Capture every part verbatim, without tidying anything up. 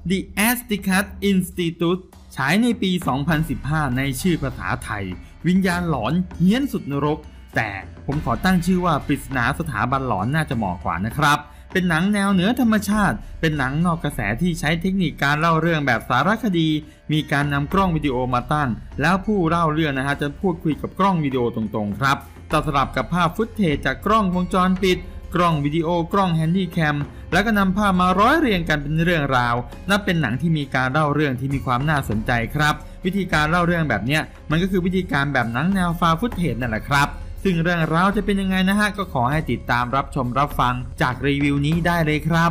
The Aztecat Institute ฉายในปี สองพันสิบห้า ในชื่อภาษาไทยวิญญาณหลอนเฮี้ยนสุดนรกแต่ผมขอตั้งชื่อว่าปริศนาสถาบันหลอนน่าจะเหมาะกว่านะครับเป็นหนังแนวเหนือธรรมชาติเป็นหนังนอกกระแสที่ใช้เทคนิคการเล่าเรื่องแบบสารคดีมีการนำกล้องวิดีโอมาตั้งแล้วผู้เล่าเรื่องนะฮะจะพูดคุยกับกล้องวิดีโอตรงๆครับต่อสลับกับภาพฟุตเทจจากกล้องวงจรปิดกล้องวิดีโอกล้องแฮนดี้แคมแล้วก็นำภาพมาร้อยเรียงกันเป็นเรื่องราวนับเป็นหนังที่มีการเล่าเรื่องที่มีความน่าสนใจครับวิธีการเล่าเรื่องแบบนี้มันก็คือวิธีการแบบหนังแนวฟาวฟุตเทจนั่นแหละครับซึ่งเรื่องราวจะเป็นยังไงนะฮะก็ขอให้ติดตามรับชมรับฟังจากรีวิวนี้ได้เลยครับ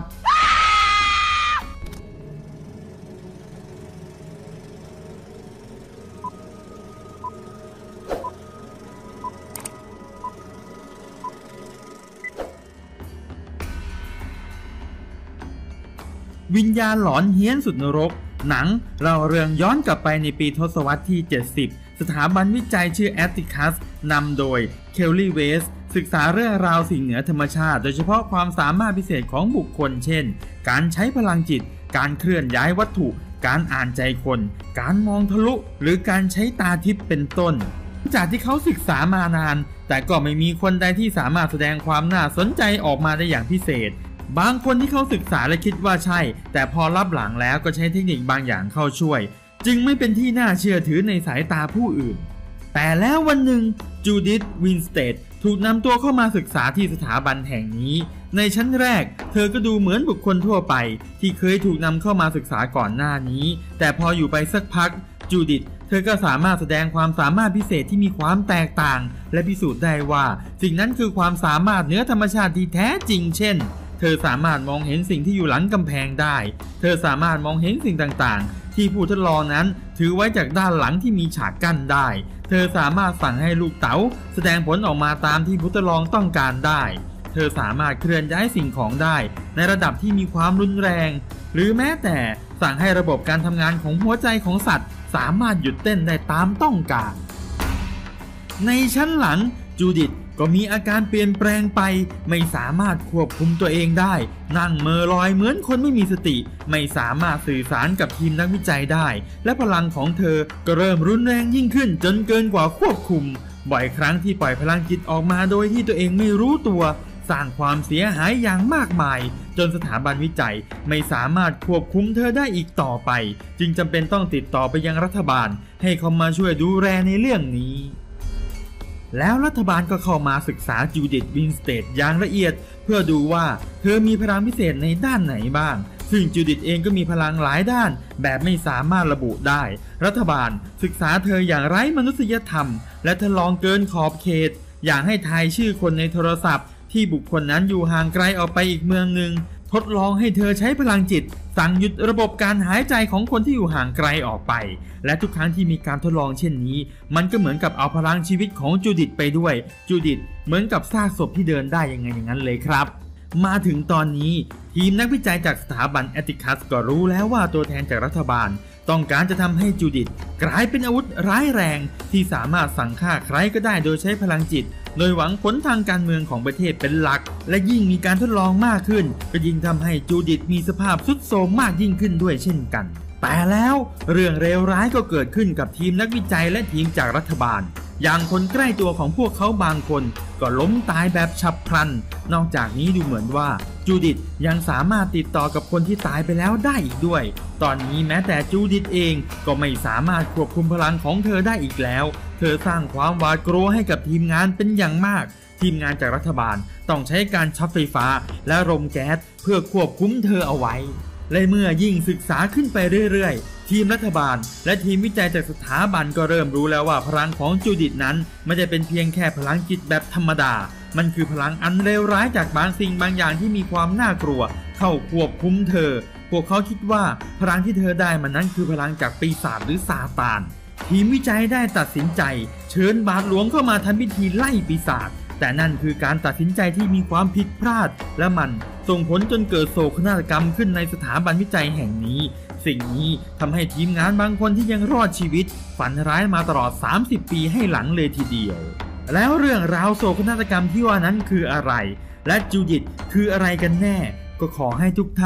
วิญญาณหลอนเฮี้ยนสุดนรกหนังเล่าเรื่องย้อนกลับไปในปีทศวรรษที่เจ็ดสิบสถาบันวิจัยชื่อ Atticus นำโดยเคลลี่เวสศึกษาเรื่องราวสิ่งเหนือธรรมชาติโดยเฉพาะความสามารถพิเศษของบุคคลเช่นการใช้พลังจิตการเคลื่อนย้ายวัตถุการอ่านใจคนการมองทะลุหรือการใช้ตาทิพย์เป็นต้นจากที่เขาศึกษามานานแต่ก็ไม่มีคนใดที่สามารถแสดงความน่าสนใจออกมาได้อย่างพิเศษบางคนที่เขาศึกษาและคิดว่าใช่แต่พอรับหลังแล้วก็ใช้เทคนิคบางอย่างเข้าช่วยจึงไม่เป็นที่น่าเชื่อถือในสายตาผู้อื่นแต่แล้ววันหนึ่งจูดิธ วินสเตดถูกนำตัวเข้ามาศึกษาที่สถาบันแห่งนี้ในชั้นแรกเธอก็ดูเหมือนบุคคลทั่วไปที่เคยถูกนำเข้ามาศึกษาก่อนหน้านี้แต่พออยู่ไปสักพักจูดิธเธอก็สามารถแสดงความสามารถพิเศษที่มีความแตกต่างและพิสูจน์ได้ว่าสิ่งนั้นคือความสามารถเหนือธรรมชาติที่แท้จริงเช่นเธอสามารถมองเห็นสิ่งที่อยู่หลังกำแพงได้เธอสามารถมองเห็นสิ่งต่างๆที่ผู้ทดลองนั้นถือไว้จากด้านหลังที่มีฉากกั้นได้เธอสามารถสั่งให้ลูกเต๋าแสดงผลออกมาตามที่ผู้ทดลองต้องการได้เธอสามารถเคลื่อนย้ายสิ่งของได้ในระดับที่มีความรุนแรงหรือแม้แต่สั่งให้ระบบการทำงานของหัวใจของสัตว์สามารถหยุดเต้นได้ตามต้องการในชั้นหลังจูดิธก็มีอาการเปลี่ยนแปลงไปไม่สามารถควบคุมตัวเองได้นั่งเมอลอยเหมือนคนไม่มีสติไม่สามารถสื่อสารกับทีมนักวิจัยได้และพลังของเธอก็เริ่มรุนแรงยิ่งขึ้นจนเกินกว่าควบคุมบ่อยครั้งที่ปล่อยพลังจิตออกมาโดยที่ตัวเองไม่รู้ตัวสร้างความเสียหายอย่างมากมายจนสถาบันวิจัยไม่สามารถควบคุมเธอได้อีกต่อไปจึงจำเป็นต้องติดต่อไปยังรัฐบาลให้เขามาช่วยดูแลในเรื่องนี้แล้วรัฐบาลก็เข้ามาศึกษาจูดิธ วินสเตดอย่างละเอียดเพื่อดูว่าเธอมีพลังพิเศษในด้านไหนบ้างซึ่งจูดิธเองก็มีพลังหลายด้านแบบไม่สามารถระบุได้รัฐบาลศึกษาเธออย่างไร้มนุษยธรรมและทดลองเกินขอบเขตอย่างให้ทายชื่อคนในโทรศัพท์ที่บุคคลนั้นอยู่ห่างไกลออกไปอีกเมืองหนึ่งทดลองให้เธอใช้พลังจิตสั่งหยุดระบบการหายใจของคนที่อยู่ห่างไกลออกไปและทุกครั้งที่มีการทดลองเช่นนี้มันก็เหมือนกับเอาพลังชีวิตของจูดิธไปด้วยจูดิธเหมือนกับซากศพที่เดินได้ยังไงอย่างนั้นเลยครับมาถึงตอนนี้ทีมนักวิจัยจากสถาบันแอตติคัสก็รู้แล้วว่าตัวแทนจากรัฐบาลต้องการจะทำให้จูดิธกลายเป็นอาวุธร้ายแรงที่สามารถสั่งฆ่าใครก็ได้โดยใช้พลังจิตโดยหวังผลทางการเมืองของประเทศเป็นหลักและยิ่งมีการทดลองมากขึ้นก็ยิ่งทำให้จูดิธมีสภาพทรุดโทรมมากยิ่งขึ้นด้วยเช่นกันแต่แล้วเรื่องเลวร้ายก็เกิดขึ้นกับทีมนักวิจัยและทีมจากรัฐบาลอย่างคนใกล้ตัวของพวกเขาบางคนก็ล้มตายแบบฉับพลันนอกจากนี้ดูเหมือนว่าจูดิธยังสามารถติดต่อกับคนที่ตายไปแล้วได้อีกด้วยตอนนี้แม้แต่จูดิธเองก็ไม่สามารถควบคุมพลังของเธอได้อีกแล้วเธอสร้างความหวาดกลัวให้กับทีมงานเป็นอย่างมากทีมงานจากรัฐบาลต้องใช้การช็อตไฟฟ้าและรมแก๊สเพื่อควบคุมเธอเอาไว้และเมื่อยิ่งศึกษาขึ้นไปเรื่อยๆทีมรัฐบาลและทีมวิจัยจากสถาบันก็เริ่มรู้แล้วว่าพลังของจูดิธนั้นไม่ได้เป็นเพียงแค่พลังจิตแบบธรรมดามันคือพลังอันเลวร้ายจากบางสิ่งบางอย่างที่มีความน่ากลัวเข้าควบคุมเธอพวกเขาคิดว่าพลังที่เธอได้มันนั้นคือพลังจากปีศาจหรือซาตานทีมวิจัยได้ตัดสินใจเชิญบาทหลวงเข้ามาทำพิธีไล่ปีศาจแต่นั่นคือการตัดสินใจที่มีความผิดพลาดและมันส่งผลจนเกิดโศกนาฏกรรมขึ้นในสถาบันวิจัยแห่งนี้สิ่งนี้ทำให้ทีมงานบางคนที่ยังรอดชีวิตฝันร้ายมาตลอดสามสิบปีให้หลังเลยทีเดียวแล้วเรื่องราวโศกนาฏกรรมที่ว่านั้นคืออะไรและจูดิธคืออะไรกันแน่ก็ขอให้ทุกท่านไป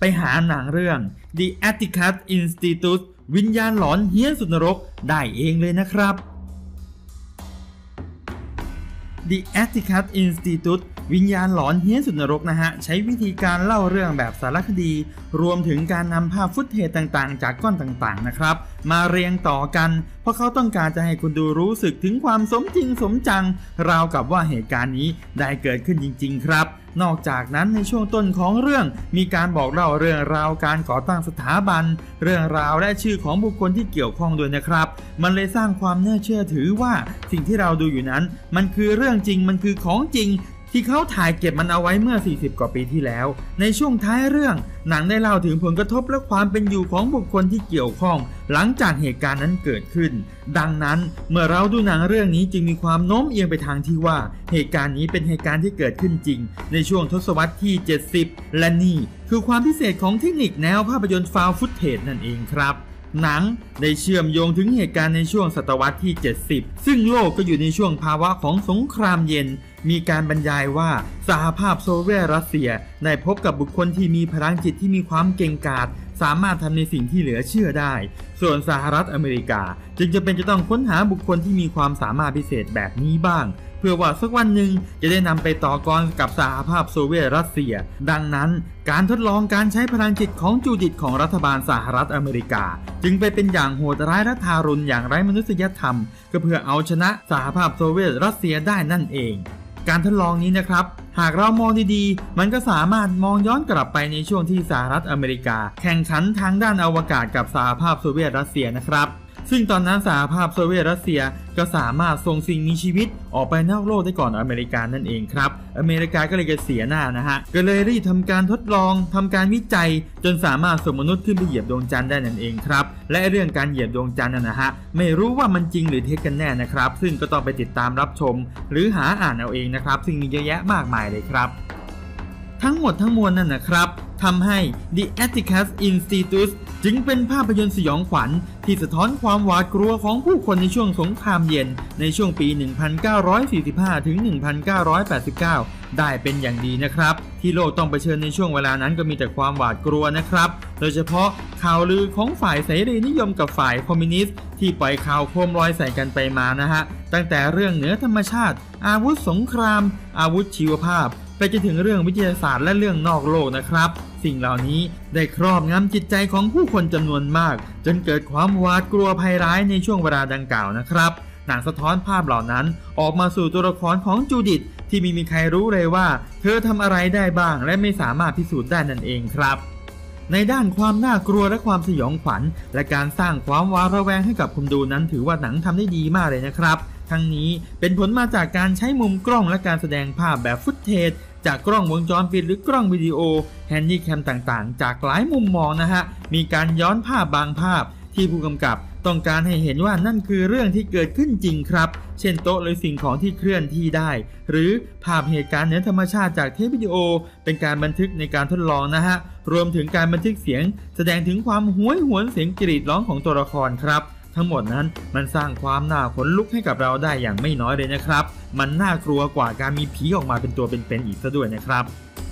ไปหาหนังเรื่อง The Atticus Institute วิญญาณหลอนเฮี้ยนสุดนรกได้เองเลยนะครับ The Atticus Institute วิญญาณหลอนเฮี้ยนสุดนรกนะฮะใช้วิธีการเล่าเรื่องแบบสารคดีรวมถึงการนำภาพฟุตเทจต่างๆจากก้อนต่างๆนะครับมาเรียงต่อกันเพราะเขาต้องการจะให้คุณดูรู้สึกถึงความสมจริงสมจังราวกับว่าเหตุการณ์นี้ได้เกิดขึ้นจริงๆครับนอกจากนั้นในช่วงต้นของเรื่องมีการบอกเล่าเรื่องราวการก่อตั้งสถาบันเรื่องราวและชื่อของบุคคลที่เกี่ยวข้องด้วยนะครับมันเลยสร้างความน่าเชื่อถือว่าสิ่งที่เราดูอยู่นั้นมันคือเรื่องจริงมันคือของจริงที่เขาถ่ายเก็บมันเอาไว้เมื่อสี่สิบกว่าปีที่แล้วในช่วงท้ายเรื่องหนังได้เล่าถึงผลกระทบและความเป็นอยู่ของบุคคลที่เกี่ยวข้องหลังจากเหตุการณ์นั้นเกิดขึ้นดังนั้นเมื่อเราดูหนังเรื่องนี้จึงมีความโน้มเอียงไปทางที่ว่าเหตุการณ์นี้เป็นเหตุการณ์ที่เกิดขึ้นจริงในช่วงทศวรรษที่เจ็ดสิบและนี่คือความพิเศษของเทคนิคแนวภาพยนตร์ฟาวด์ฟุตเทจนั่นเองครับหนังได้เชื่อมโยงถึงเหตุการณ์ในช่วงศตวรรษที่เจ็ดสิบซึ่งโลกก็อยู่ในช่วงภาวะของสงครามเย็นมีการบรรยายว่าสหภาพโซเวียตรัสเซียได้พบกับบุคคลที่มีพลังจิตที่มีความเก่งกาจสามารถทำในสิ่งที่เหลือเชื่อได้ส่วนสหรัฐอเมริกาจึงจะเป็นจะต้องค้นหาบุคคลที่มีความสามารถพิเศษแบบนี้บ้างเพื่อว่าสักวันหนึ่งจะได้นำไปต่อกรกับสหภาพโซเวียตรัสเซียดังนั้นการทดลองการใช้พลังจิตของจูดิตของรัฐบาลสหรัฐอเมริกาจึงไปเป็นอย่างโหดร้ายและทารุณอย่างไร้มนุษยธรรมก็เพื่อเอาชนะสหภาพโซเวียตรัสเซียได้นั่นเองการทดลองนี้นะครับหากเรามองดีๆมันก็สามารถมองย้อนกลับไปในช่วงที่สหรัฐอเมริกาแข่งขันทางด้านอวกาศกับสหภาพโซเวียตรัสเซียนะครับซึ่งตอนนั้นสหภาพโซเวียตรัสเซียก็สามารถส่งสิ่งมีชีวิตออกไปนอกโลกได้ก่อนอเมริกานั่นเองครับอเมริกาก็เลยจะเสียหน้านะฮะก็เลยรีบทำการทดลองทำการวิจัยจนสามารถส่งมนุษย์ขึ้นไปเหยียบดวงจันทร์ได้นั่นเองครับและเรื่องการเหยียบดวงจันทร์นะฮะไม่รู้ว่ามันจริงหรือเท็จกันแน่นะครับซึ่งก็ต้องไปติดตามรับชมหรือหาอ่านเอาเองนะครับซึ่งมีเยอะแยะมากมายเลยครับทั้งหมดทั้งมวลนั่นนะครับทำให้ The Atticus Institute จึงเป็นภาพยนตร์สยองขวัญที่สะท้อนความหวาดกลัวของผู้คนในช่วงสงครามเย็นในช่วงปี หนึ่งพันเก้าร้อยสี่สิบห้า ถึง หนึ่งพันเก้าร้อยแปดสิบเก้า ได้เป็นอย่างดีนะครับที่โลกต้องเผชิญในช่วงเวลานั้นก็มีแต่ความหวาดกลัวนะครับโดยเฉพาะข่าวลือของฝ่ายเสรีนิยมกับฝ่ายคอมมิวนิสต์ที่ปล่อยข่าวโคมลอยใส่กันไปมานะฮะตั้งแต่เรื่องเหนือธรรมชาติอาวุธสงครามอาวุธชีวภาพไปจนถึงเรื่องวิทยาศาสตร์และเรื่องนอกโลกนะครับสิ่งเหล่านี้ได้ครอบงำจิตใจของผู้คนจำนวนมากจนเกิดความหวาดกลัวภัยร้ายในช่วงเวลาดังกล่าวนะครับหนังสะท้อนภาพเหล่านั้นออกมาสู่ตัวละครของจูดิตที่ไม่มีใครรู้เลยว่าเธอทำอะไรได้บ้างและไม่สามารถพิสูจน์ได้นั่นเองครับในด้านความน่ากลัวและความสยองขวัญและการสร้างความหวาดระแวงให้กับคนดูนั้นถือว่าหนังทำได้ดีมากเลยนะครับทั้งนี้เป็นผลมาจากการใช้มุมกล้องและการแสดงภาพแบบฟุตเทจจากกล้องวงจรปิดหรือกล้องวิดีโอแฮนดี้แคมต่างๆจากหลายมุมมองนะฮะมีการย้อนภาพบางภาพที่ผู้กำกับต้องการให้เห็นว่านั่นคือเรื่องที่เกิดขึ้นจริงครับเช่นโต๊ะหรือสิ่งของที่เคลื่อนที่ได้หรือภาพเหตุการณ์เหนือธรรมชาติจากเทปวิดีโอเป็นการบันทึกในการทดลองนะฮะรวมถึงการบันทึกเสียงแสดงถึงความโหยหวนเสียงกรีดร้องของตัวละครครับทั้งหมดนั้นมันสร้างความน่าขนลุกให้กับเราได้อย่างไม่น้อยเลยนะครับมันน่ากลัวกว่าการมีผีออกมาเป็นตัวเป็นๆอีกซะด้วยนะครับ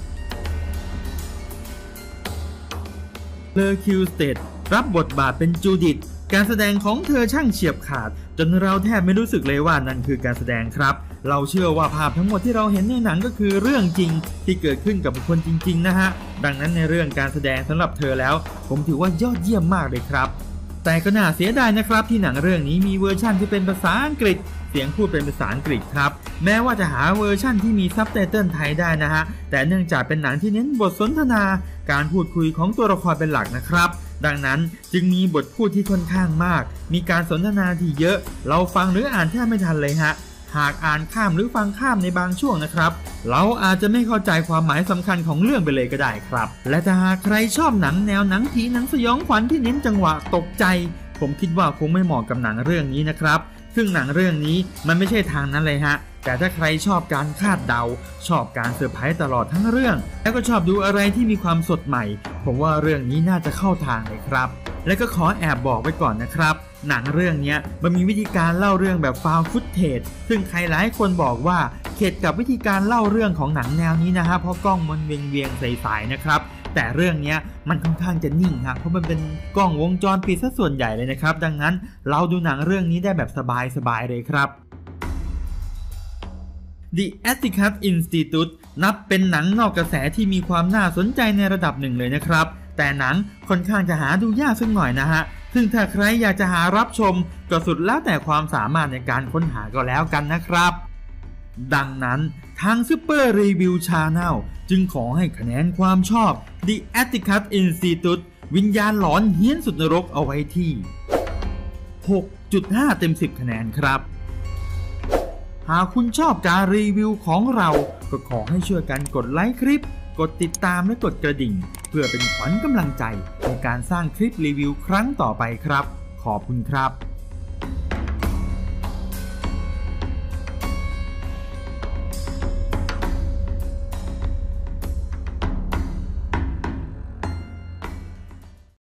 เลอคิวสเตดรับบทบาทเป็นจูดิตการแสดงของเธอช่างเฉียบขาดจนเราแทบไม่รู้สึกเลยว่านั่นคือการแสดงครับเราเชื่อว่าภาพทั้งหมดที่เราเห็นในหนังก็คือเรื่องจริงที่เกิดขึ้นกับบุคคลจริงๆนะฮะดังนั้นในเรื่องการแสดงสำหรับเธอแล้วผมถือว่ายอดเยี่ยมมากเลยครับแต่ก็น่าเสียดายนะครับที่หนังเรื่องนี้มีเวอร์ชั่นที่เป็นภาษาอังกฤษเสียงพูดเป็นภาษาอังกฤษครับแม้ว่าจะหาเวอร์ชั่นที่มีซับไตเติลไทยได้นะฮะแต่เนื่องจากเป็นหนังที่เน้นบทสนทนาการพูดคุยของตัวละครเป็นหลักนะครับดังนั้นจึงมีบทพูดที่ค่อนข้างมากมีการสนทนาที่เยอะเราฟังหรืออ่านแทบไม่ทันเลยฮะหากอ่านข้ามหรือฟังข้ามในบางช่วงนะครับเราอาจจะไม่เข้าใจความหมายสำคัญของเรื่องไปเลยก็ได้ครับและถ้าหากใครชอบหนังแนวหนังผีหนังสยองขวัญที่เน้นจังหวะตกใจผมคิดว่าคงไม่เหมาะกับหนังเรื่องนี้นะครับซึ่งหนังเรื่องนี้มันไม่ใช่ทางนั้นเลยฮะแต่ถ้าใครชอบการคาดเดาชอบการเซอร์ไพรส์ตลอดทั้งเรื่องแล้วก็ชอบดูอะไรที่มีความสดใหม่ผมว่าเรื่องนี้น่าจะเข้าทางเลยครับและก็ขอแอบบอกไว้ก่อนนะครับหนังเรื่องนี้มันมีวิธีการเล่าเรื่องแบบฟาวด์ฟุตเทจซึ่งใครหลายคนบอกว่าเข็ดกับวิธีการเล่าเรื่องของหนังแนวนี้นะฮะเพราะกล้องมันเวียงเวียงใสๆนะครับแต่เรื่องนี้มันค่อนข้างจะนิ่งฮะเพราะมันเป็นกล้องวงจรปิดซะส่วนใหญ่เลยนะครับดังนั้นเราดูหนังเรื่องนี้ได้แบบสบายๆเลยครับ The Atticus Institute นับเป็นหนังนอกกระแสที่มีความน่าสนใจในระดับหนึ่งเลยนะครับแต่หนังค่อนข้างจะหาดูยากสักหน่อยนะฮะซึ่งถ้าใครอยากจะหารับชมก็สุดแล้วแต่ความสามารถในการค้นหาก็แล้วกันนะครับดังนั้นทาง Super Review Channel จึงขอให้คะแนนความชอบ The Atticus Institute วิญญาณหลอนเฮี้ยนสุดนรกเอาไว้ที่ หกจุดห้า เต็มสิบคะแนนครับหากคุณชอบการรีวิวของเราก็ขอให้ช่วยกันกดไลค์คลิปกดติดตามและกดกระดิ่งเพื่อเป็นขวัญกำลังใจในการสร้างคลิปรีวิวครั้งต่อไปครับขอบคุณครับ